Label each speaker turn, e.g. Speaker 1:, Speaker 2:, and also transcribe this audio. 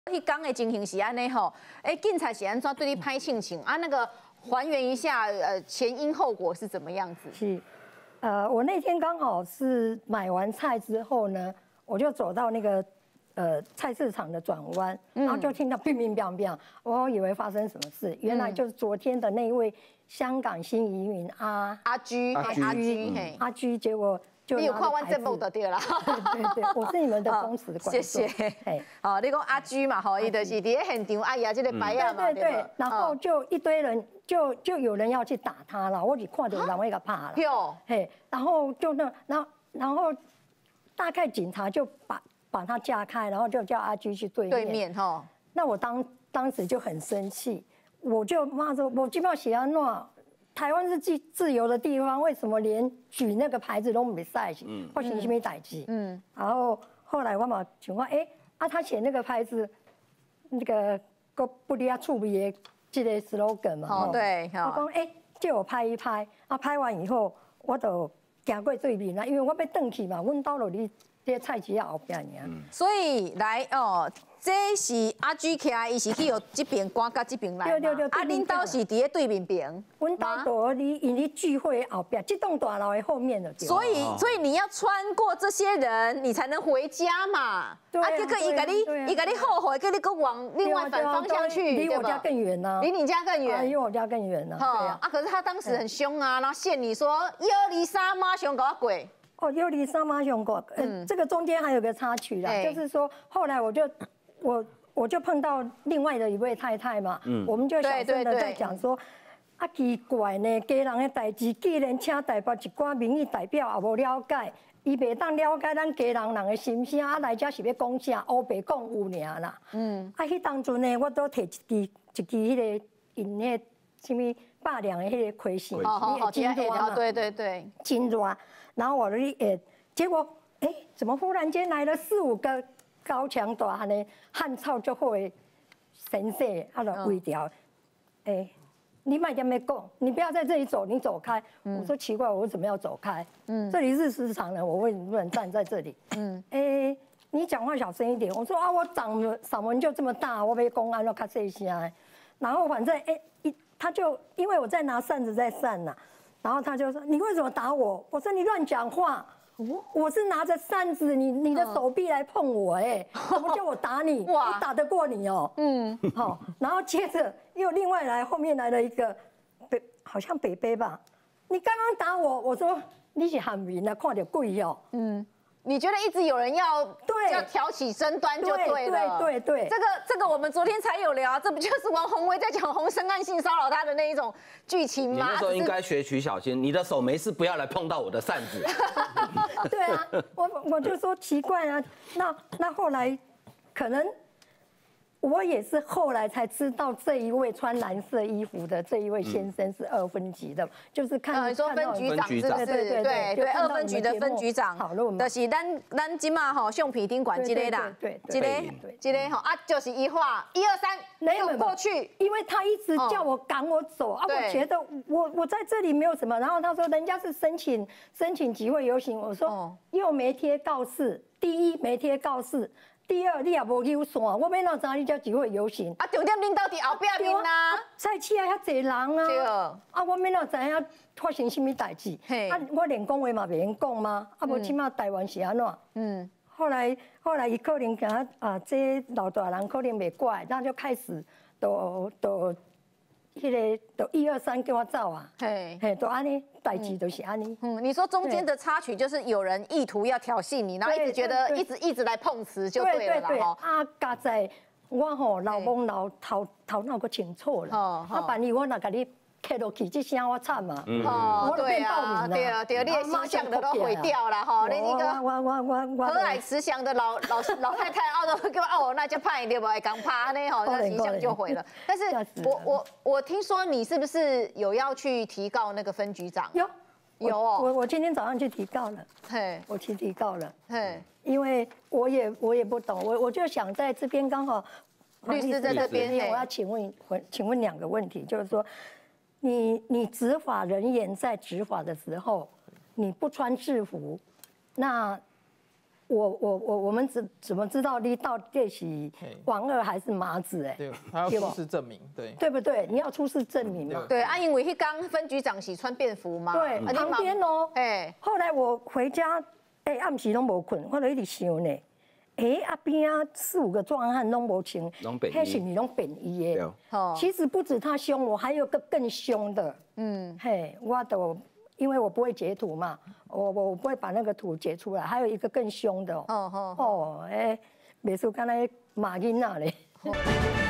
Speaker 1: 迄刚的情形是安尼吼，警察是安怎对你拍庆庆啊？那个还原一下，前因后果是怎么样子？
Speaker 2: 是，我那天刚好是买完菜之后呢，我就走到那个菜市场的转弯，然后就听到乒乒乓乓，我以为发生什么事，原来就是昨天的那一位香港新移民阿居，结果。
Speaker 1: 你有看完节目就对了，
Speaker 2: 对，我是你们的忠实观众。
Speaker 1: 谢谢。哦，你讲阿居嘛，吼，伊就是伫现场哎呀，这个牌啊嘛，
Speaker 2: 对。然后就一堆人，就有人要去打他了，我只看到人会给怕了。
Speaker 1: 有，
Speaker 2: 嘿，然后就然后大概警察就把他架开，然后就叫阿居去对面哈。那我当时就很生气，我就骂说，我基本上写安诺。台湾是自由的地方，为什么连举那个牌子都没赛去？或是什么代志？然后后来我嘛想讲，他写那个牌子，那个个不离啊触鼻的这个 slogan 嘛，
Speaker 1: 哦对，
Speaker 2: 我讲借我拍一拍，拍完以后我就行过对面啦，因为我要转去嘛，阮兜落哩这菜市仔后边尔。所
Speaker 1: 以来哦。这是阿居徛，伊是去由这边赶到这边来嘛。对。啊，恁兜是伫咧对面边。
Speaker 2: 阮兜在因咧聚会后边，这栋大楼的后面的。
Speaker 1: 所以你要穿过这些人，你才能回家嘛。对。啊，结果伊甲你后悔，叫你搁往另外反方向去，
Speaker 2: 离我家更远呢。
Speaker 1: 离你家更远。
Speaker 2: 离我家更远呢。
Speaker 1: 可是他当时很凶啊，然后限你说123马上给我过。
Speaker 2: 123马上过。这个中间还有个插曲啦，就是说后来我就碰到另外的一位太太嘛，我们就小声的在讲说，奇怪呢，家人的代志，既然请代表一寡民意代表也无了解，伊袂当了解咱家人的心声，来这是要讲啥，乌白讲有尔啦。迄当阵呢，我都摕一支迄个因迄什么霸良的迄个盔线，
Speaker 1: 真热嘛，对，
Speaker 2: 真热。然后我结果怎么忽然间来了4、5个？高强大汉的汉草足好的神社，就围掉。你卖点没讲，你不要在这里走，你走开。我说奇怪，我为什么要走开？这里是市场人，我为什么不能站在这里？你讲话小声一点。我说我嗓门就这么大，我被公安都卡这一下。然后反正他就因为我在拿扇子在扇呐，然后他就说你为什么打我？我说你乱讲话。我是拿着扇子，你的手臂来碰我，怎么叫我打你？我打得过你哦。好，然后接着又另外后面来了一个好像北北吧，你刚刚打我，我说你是喊人啊，看到鬼哦。
Speaker 1: 你觉得一直有人要挑起争端就对了。
Speaker 2: 对。
Speaker 1: 这个我们昨天才有聊，这不就是王宏威在讲洪胜案性骚扰他的那一种剧情吗？
Speaker 3: 你那时候应该学曲小仙，你的手没事，不要来碰到我的扇子。
Speaker 2: 对啊，我就说奇怪啊，那后来可能我也是后来才知道，这一位穿蓝色衣服的这一位先生是2分局的，就是
Speaker 1: 你说分局长是不是？对，2分局的分局长，就是咱今嘛吼橡皮筋管这个啦，这个吼就是一画123没有过去，
Speaker 2: 因为他一直叫我赶我走啊，我觉得我在这里没有什么，然后他说人家是申请集会游行，我说又没贴告示，第一没贴告示。第二，你也无有线，我要哪知你才集会游行？
Speaker 1: 重点恁到底后壁面啊？
Speaker 2: 菜市啊，遐侪人啊！对我要哪知影发生什么代志？我连讲话嘛袂用讲吗？无起码台湾是安怎？后来伊可能讲这老大人可能袂怪，那就开始都123叫我走啊！都安尼，代志都是安尼。
Speaker 1: 你说中间的插曲就是有人意图要挑衅你，然后一直觉得一直来碰瓷就对了啦。
Speaker 2: 加在我吼老懵老头脑个清楚了，万一我若甲你摕落去，这声我惨嘛。
Speaker 1: 我对啊，对，你的形象都毁掉了哈。你一个和蔼慈祥的老太太，那就怕你对不？刚怕呢吼，那形象就毁了。但是我听说你是不是有要去提告那个分局长？有哦，
Speaker 2: 我今天早上去提告了。我去提告了。因为我也不懂，我就想在这边刚好
Speaker 1: 律师在这边，
Speaker 2: 我要请问2个问题，就是说。你执法人员在执法的时候，你不穿制服，那我们怎么知道你到底是王二还是麻子？哎，
Speaker 4: 对，他要出示证明，
Speaker 2: 对不对？你要出示证明嘛。
Speaker 1: 对啊，因为迄刚分局长是穿便服嘛。
Speaker 2: 对，旁边哦。
Speaker 1: 哎，
Speaker 2: 后来我回家，暗时拢无困，我就一直想呢。边啊4、5个壮汉拢无穿，那是你拢便衣的。其实不止他凶我，还有个更凶的。我都因为我不会截图嘛，我不会把那个图截出来。还有一个更凶的。美术刚才马囡仔嘞。